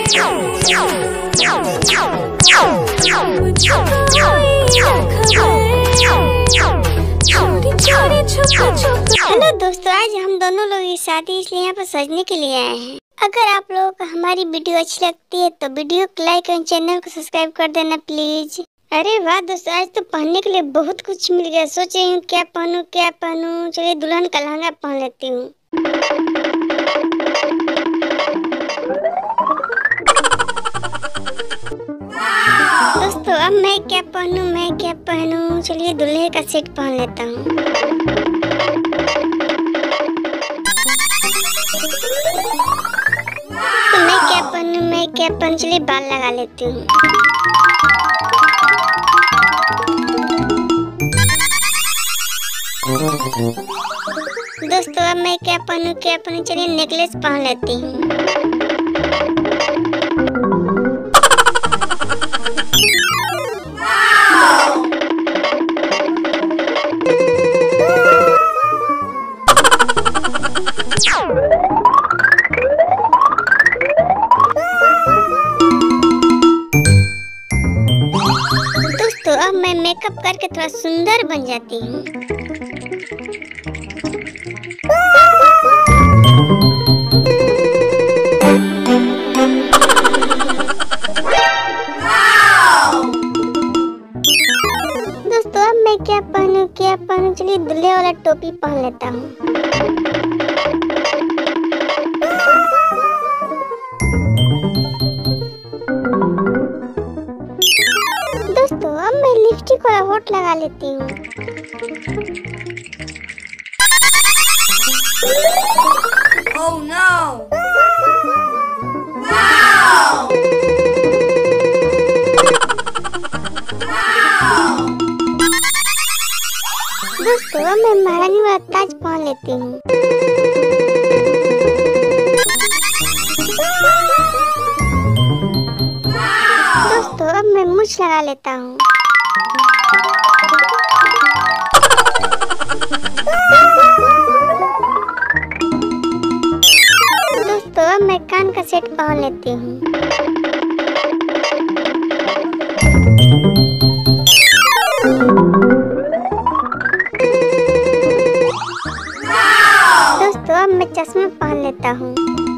Hello दोस्तों, आज हम दोनों लोग की शादी इसलिए यहाँ पर सजने के लिए आए हैं। अगर आप लोगों को हमारी वीडियो अच्छी लगती है तो वीडियो को लाइक और चैनल को सब्सक्राइब कर देना प्लीज। अरे वाह दोस्तों, आज तो पहनने के लिए बहुत कुछ मिल गया। सोच रही हूँ क्या पहनूं। चलिए दुल्हन का लहंगा पहन लेती हूँ। दोस्तों अब मैं क्या पहनूं। चलिए दूल्हे का सेट पहन लेता हूँ। तो मैं क्या पहनूं। चलिए बाल लगा लेती हूँ। दोस्तों अब मैं क्या पहनूं। चलिए नेकलेस पहन लेती हूँ। दोस्तों अब मैं मेकअप करके थोड़ा सुंदर बन जाती हूँ। दोस्तों अब मैं क्या पहनूं। चलिए दूल्हे वाला टोपी पहन लेता हूँ। दोस्तों अब मैं लिपस्टिक वाला होठ लगा लेती हूँ। Oh no! Wow! दोस्तों अब मैं महारानी वाला ताज पहन लेती हूँ। दोस्तों अब मैं मूंछ लगा लेता हूँ। दोस्तों अब मैं कान का सेट पहन लेती हूँ। दोस्तों अब मैं चश्मा पहन लेता हूँ।